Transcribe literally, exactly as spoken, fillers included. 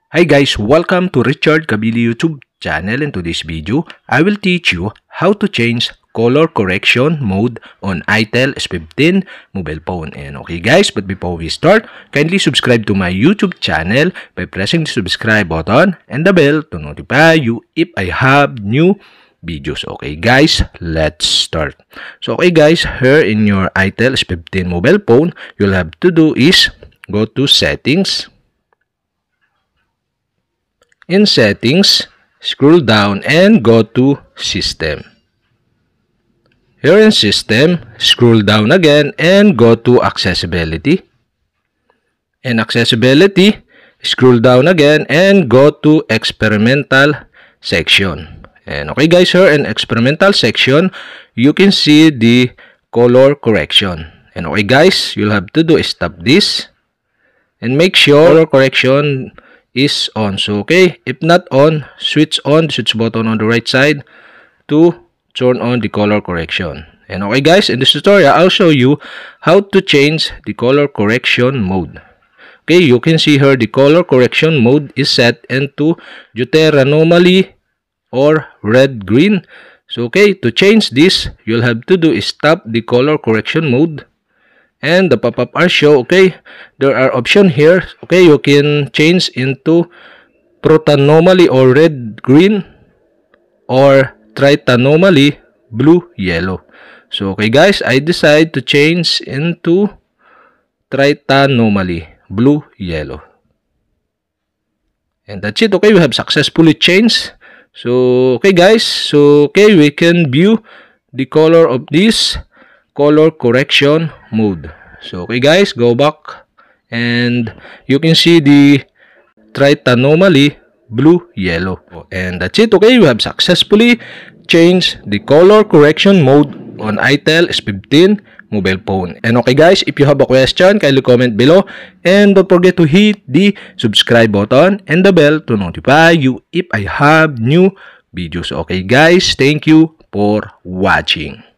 Hi guys, welcome to Richard Cabile YouTube channel. In today's video, I will teach you how to change color correction mode on itel S fifteen mobile phone. And okay guys, but before we start, kindly subscribe to my YouTube channel by pressing the subscribe button and the bell to notify you if I have new videos. Okay guys, let's start. So okay guys, here in your itel S fifteen mobile phone, you'll have to do is go to settings. In settings, scroll down and go to system. Here in system, scroll down again and go to accessibility. In accessibility, scroll down again and go to experimental section. And okay guys, here in experimental section, you can see the color correction. And okay guys, you'll have to do is stop this and make sure color correction is on. So okay, if not on, switch on the switch button on the right side to turn on the color correction. And okay guys, in this tutorial I'll show you how to change the color correction mode. Okay, you can see here the color correction mode is set into deuteranomaly or red green. So okay, to change this, you'll have to do is stop the color correction mode and the pop-up are show. Okay, there are options here. Okay, you can change into protanomaly or red green or tritanomaly blue yellow. So okay guys, I decide to change into tritanomaly blue yellow, and that's it. Okay, we have successfully changed. So okay guys, so okay, we can view the color of this color correction mode. So okay guys, go back and you can see the tritanomaly blue yellow, and that's it. Okay, we have successfully changed the color correction mode on itel S fifteen mobile phone. And okay guys, if you have a question, kindly comment below and don't forget to hit the subscribe button and the bell to notify you if I have new videos. Okay guys, thank you for watching.